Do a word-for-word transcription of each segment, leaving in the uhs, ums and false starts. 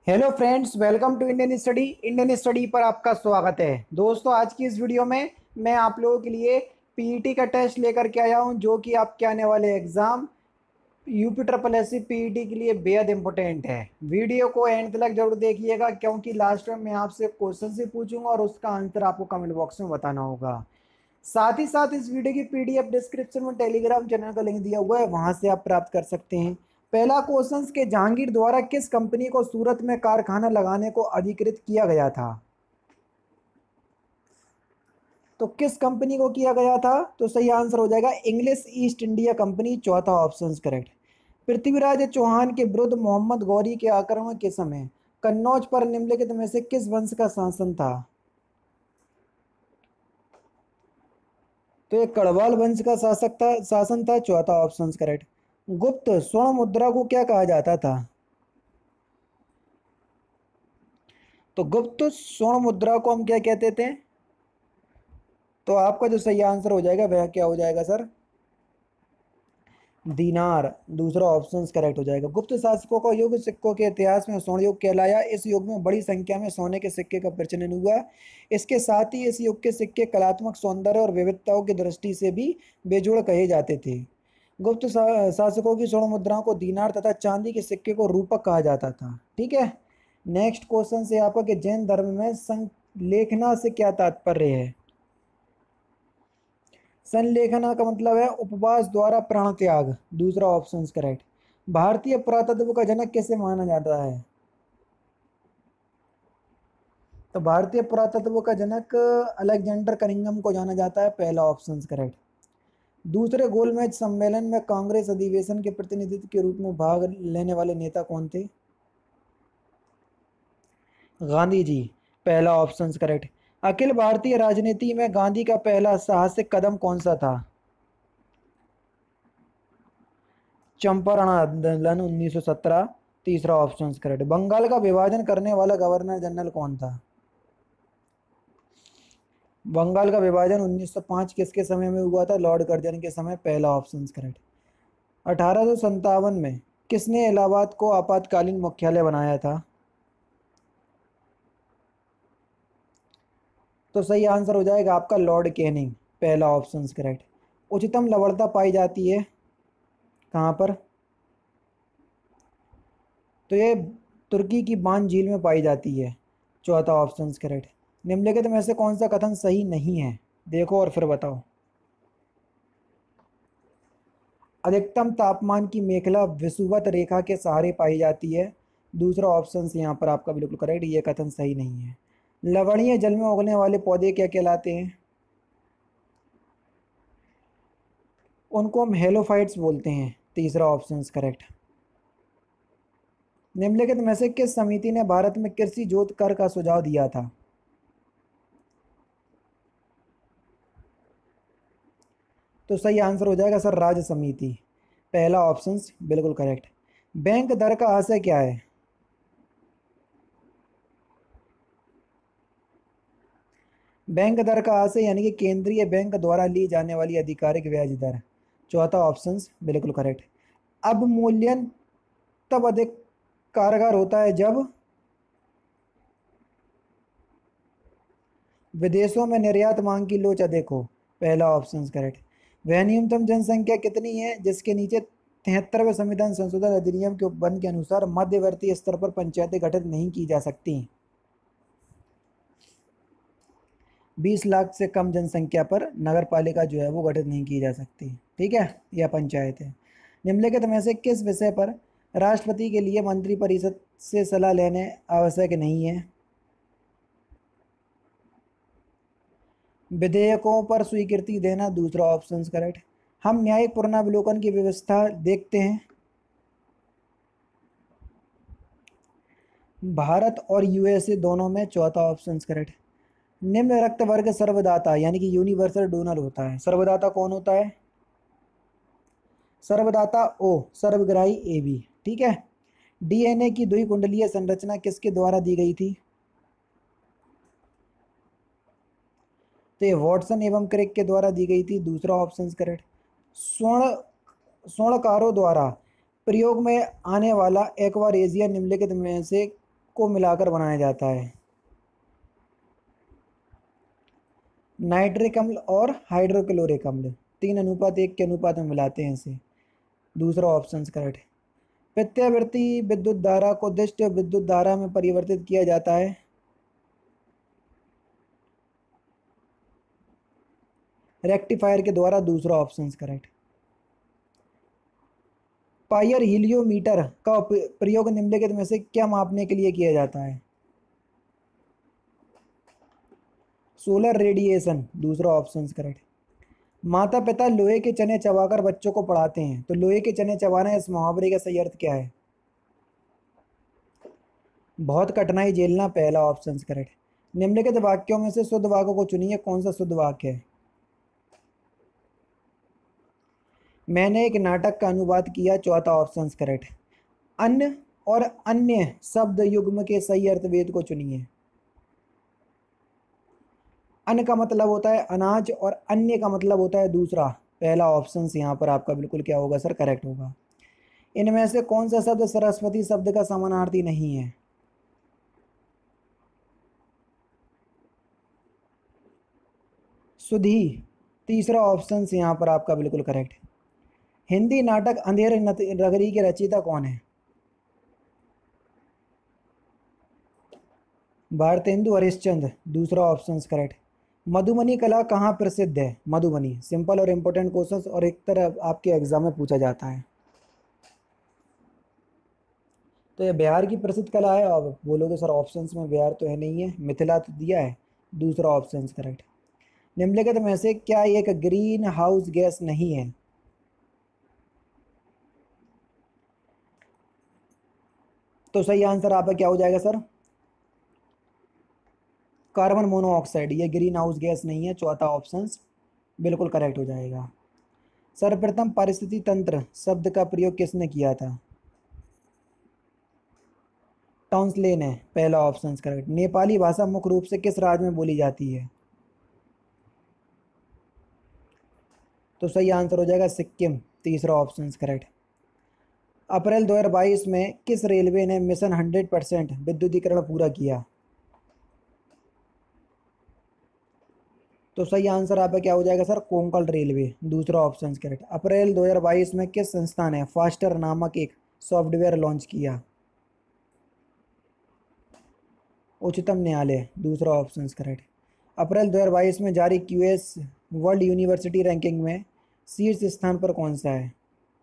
Hello friends, welcome to Indian study. Indian study पर आपका स्वागत है। दोस्तों, आज की इस वीडियो में मैं आप लोगों के लिए पीईटी का टेस्ट लेकर के आया हूं, जो कि आपके आने वाले exam UP triple S C PET के लिए बेहद इंपॉर्टेंट है। वीडियो को एंड तक जरूर देखिएगा, क्योंकि लास्ट में मैं आपसे क्वेश्चन से पूछूंगा और उसका आंसर आपको कमेंट बॉक्स में बताना होगा। साथ ही साथ इस वीडियो की पीडीएफ डिस्क्रिप्शन में टेलीग्राम चैनल का लिंक दिया हुआ है, वहां से आप प्राप्त कर सकते हैं। पहला क्वेश्चन के जहांगीर द्वारा किस कंपनी को सूरत में कारखाना लगाने को अधिकृत किया गया था? तो किस कंपनी को किया गया था? तो सही आंसर हो जाएगा इंग्लिश ईस्ट इंडिया कंपनी, चौथा ऑप्शन करेक्ट। पृथ्वीराज चौहान के विरुद्ध मोहम्मद गौरी के आक्रमण के समय कन्नौज पर निम्नलिखित में से किस वंश का शासन था? तो ये गढ़वाल वंश का शासक था शासन था, चौथा ऑप्शन करेक्ट। गुप्त स्वर्ण मुद्रा को क्या कहा जाता था? तो गुप्त स्वर्ण मुद्रा को हम क्या कहते थे? तो आपका जो सही आंसर हो जाएगा वह क्या हो जाएगा सर? दीनार, दूसरा ऑप्शन करेक्ट हो जाएगा। गुप्त शासकों का युग सिक्कों के इतिहास में स्वर्ण युग कहलाया। इस युग में बड़ी संख्या में सोने के सिक्के का प्रचलन हुआ। इसके साथ ही इस युग के सिक्के कलात्मक सौंदर्य और विविधताओं की दृष्टि से भी बेजोड़ कहे जाते थे। गुप्त शा- शासकों की स्वर्ण मुद्राओं को दीनार तथा चांदी के सिक्के को रूपक कहा जाता था। ठीक है। नेक्स्ट क्वेश्चन से आपका कि जैन धर्म में संलेखना से क्या तात्पर्य है? संलेखना का मतलब है उपवास द्वारा प्राण त्याग, दूसरा ऑप्शन करेक्ट। भारतीय पुरातत्व का जनक किसे माना जाता है? तो भारतीय पुरातत्व का जनक अलेक्जेंडर कनिंघम को जाना जाता है, पहला ऑप्शन करेक्ट। दूसरे गोलमेज सम्मेलन में कांग्रेस अधिवेशन के प्रतिनिधित्व के रूप में भाग लेने वाले नेता कौन थे? गांधी जी, पहला ऑप्शन करेक्ट। अखिल भारतीय राजनीति में गांधी का पहला साहसिक कदम कौन सा था? चंपारण आंदोलन उन्नीस सौ सत्रह, तीसरा ऑप्शन करेक्ट। बंगाल का विभाजन करने वाला गवर्नर जनरल कौन था? बंगाल का विभाजन उन्नीस सौ पाँच किसके समय में हुआ था? लॉर्ड कर्जन के समय, पहला ऑप्शन करेक्ट। अठारह सौ संतावन में किसने इलाहाबाद को आपातकालीन मुख्यालय बनाया था? तो सही आंसर हो जाएगा आपका लॉर्ड कैनिंग, पहला ऑप्शन करेक्ट। उच्चतम लवणता पाई जाती है कहाँ पर? तो ये तुर्की की बान झील में पाई जाती है, चौथा ऑप्शन करेक्ट। निम्नलिखित में से कौन सा कथन सही नहीं है? देखो और फिर बताओ। अधिकतम तापमान की मेखला विषुवत रेखा के सहारे पाई जाती है, दूसरा ऑप्शन यहाँ पर आपका बिल्कुल करेक्ट, ये कथन सही नहीं है। लवणीय जल में उगने वाले पौधे क्या कहलाते हैं? उनको हम हेलोफाइट्स बोलते हैं, तीसरा ऑप्शन करेक्ट। निम्नलिखित में से किस समिति ने भारत में कृषि जोत कर का सुझाव दिया था? तो सही आंसर हो जाएगा सर राज्य समिति, पहला ऑप्शन बिल्कुल करेक्ट। बैंक दर का आशय क्या है? बैंक दर का आशय यानी कि केंद्रीय बैंक द्वारा ली जाने वाली आधिकारिक ब्याज दर, चौथा ऑप्शन बिल्कुल करेक्ट। अवमूल्यन तब अधिक कारगर होता है जब विदेशों में निर्यात मांग की लोच अधिक हो, पहला ऑप्शन करेक्ट। वह न्यूनतम जनसंख्या कितनी है जिसके नीचे तिहत्तरवें संविधान संशोधन अधिनियम के उपबंध के अनुसार मध्यवर्ती स्तर पर पंचायतें गठित नहीं की जा सकती? बीस लाख से कम जनसंख्या पर नगर पालिका जो है वो गठित नहीं की जा सकती, ठीक है, या पंचायत है। निम्नलिखित में से किस विषय पर राष्ट्रपति के लिए मंत्रिपरिषद से सलाह लेने आवश्यक नहीं है? विधेयकों पर स्वीकृति देना, दूसरा ऑप्शन करेक्ट। हम न्यायिक पुनरावलोकन की व्यवस्था देखते हैं भारत और यूएसए दोनों में, चौथा ऑप्शन करेक्ट। निम्न रक्त वर्ग सर्वदाता यानी कि यूनिवर्सल डोनर होता है, सर्वदाता कौन होता है? सर्वदाता ओ, सर्वग्राही ए बी, ठीक है। डीएनए की द्विकुंडलीय संरचना किसके द्वारा दी गई थी? तो ये वॉटसन एवं क्रिक के द्वारा दी गई थी, दूसरा ऑप्शन करेक्ट। स्वर्ण स्वर्णकारों द्वारा प्रयोग में आने वाला एक्वारेजिया निम्नलिखित में से को मिलाकर बनाया जाता है? नाइट्रिक अम्ल और हाइड्रोक्लोरिक अम्ल तीन अनुपात एक के अनुपात में मिलाते हैं इसे। दूसरा ऑप्शन करेक्ट है। प्रत्यावर्ती विद्युत धारा को दिष्ट विद्युत धारा में परिवर्तित किया जाता है? रेक्टिफायर के द्वारा। दूसरा ऑप्शन करेक्ट। पायर हीलियोमीटर का प्रयोग निम्नलिखित में से क्या मापने के लिए किया जाता है? Solar radiation. दूसरा ऑप्शन करेक्ट। माता पिता लोहे के चने चबाकर बच्चों को पढ़ाते हैं, तो लोहे के चने चबाना इस मुहावरे का सही अर्थ क्या है? बहुत कठिनाई झेलना। पहला ऑप्शन करेक्ट। निम्नलिखित वाक्यों में से शुद्ध वाक्य को चुनिए, कौन सा शुद्ध वाक्य है? मैंने एक नाटक का अनुवाद किया। चौथा ऑप्शन करेक्ट। अन्न और अन्य शब्द युग्म के सही अर्थ वेद को चुनिए। अन्न का मतलब होता है अनाज और अन्य का मतलब होता है दूसरा। पहला ऑप्शन यहाँ पर आपका बिल्कुल क्या होगा सर? करेक्ट होगा। इनमें से कौन सा शब्द सरस्वती शब्द का समानार्थी नहीं है? सुधी। तीसरा ऑप्शन यहाँ पर आपका बिल्कुल करेक्ट है। हिंदी नाटक अंधेर नगरी के रचयिता कौन है? भारतेंदु हरिश्चंद्र। दूसरा ऑप्शन करेक्ट। मधुबनी कला कहाँ प्रसिद्ध है? मधुबनी। सिंपल और इम्पोर्टेंट क्वेश्चन और एक तरह आपके एग्जाम में पूछा जाता है। तो ये बिहार की प्रसिद्ध कला है। अब बोलोगे सर ऑप्शंस में बिहार तो है नहीं है, मिथिला तो दिया है। दूसरा ऑप्शन करेक्ट। निम्नलिखित में से क्या एक ग्रीन हाउस गैस नहीं है? तो सही आंसर आपका क्या हो जाएगा सर? Carbon monoxide. ये ग्रीन हाउस गैस नहीं है। चौथा ऑप्शन बिल्कुल करेक्ट हो जाएगा। सर्वप्रथम पारिस्थितिकी तंत्र शब्द का प्रयोग किसने किया था? टॉन्सलेन है। पहला ऑप्शन करेक्ट। नेपाली भाषा मुख्य रूप से किस राज्य में बोली जाती है? तो सही आंसर हो जाएगा सिक्किम। तीसरा ऑप्शन करेक्ट। अप्रैल दो हज़ार बाईस में किस रेलवे ने मिशन हंड्रेड परसेंट विद्युतीकरण पूरा किया? तो सही आंसर आपका क्या हो जाएगा सर? कोंकण रेलवे। दूसरा ऑप्शन करेक्ट। अप्रैल दो हज़ार बाईस में किस संस्था ने फास्टर नामक एक सॉफ्टवेयर लॉन्च किया? उच्चतम न्यायालय। दूसरा ऑप्शन करेक्ट। अप्रैल दो हज़ार बाईस में जारी क्यूएस वर्ल्ड यूनिवर्सिटी रैंकिंग में शीर्ष स्थान पर कौन सा है?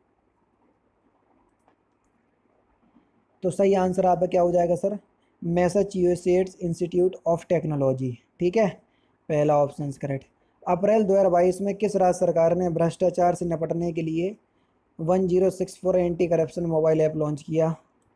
तो सही आंसर आपका क्या हो जाएगा sir? Massachusetts Institute of Technology. ठीक है, पहला ऑप्शन करेक्ट। अप्रैल दो हज़ार बाईस में किस राज्य सरकार ने भ्रष्टाचार से निपटने के लिए one zero six four anti corruption mobile app launch किया?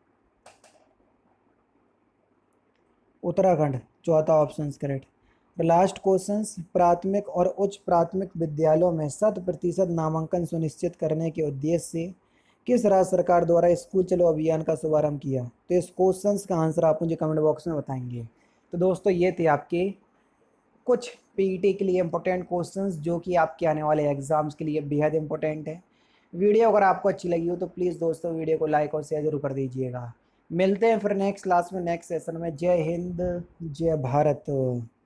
उत्तराखंड। चौथा ऑप्शन करेक्ट। Last question. प्राथमिक और उच्च प्राथमिक विद्यालयों में शत प्रतिशत नामांकन सुनिश्चित करने के उद्देश्य से किस राज्य सरकार द्वारा स्कूल चलो अभियान का शुभारंभ किया? तो इस क्वेश्चन का आंसर आप मुझे कमेंट बॉक्स में बताएंगे। तो दोस्तों ये थे आपके कुछ पीईटी के लिए इम्पोर्टेंट क्वेश्चंस जो कि आपके आने वाले एग्जाम्स के लिए बेहद इंपॉर्टेंट है। वीडियो अगर आपको अच्छी लगी हो तो प्लीज़ दोस्तों वीडियो को लाइक और शेयर जरूर कर दीजिएगा। मिलते हैं फिर नेक्स्ट क्लास में, नेक्स्ट सेशन में। जय हिंद, जय भारत।